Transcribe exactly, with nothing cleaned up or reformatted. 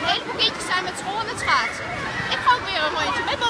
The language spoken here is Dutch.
hele boeketjes zijn met school en met schaatsen. Ik ga ook weer een rondje met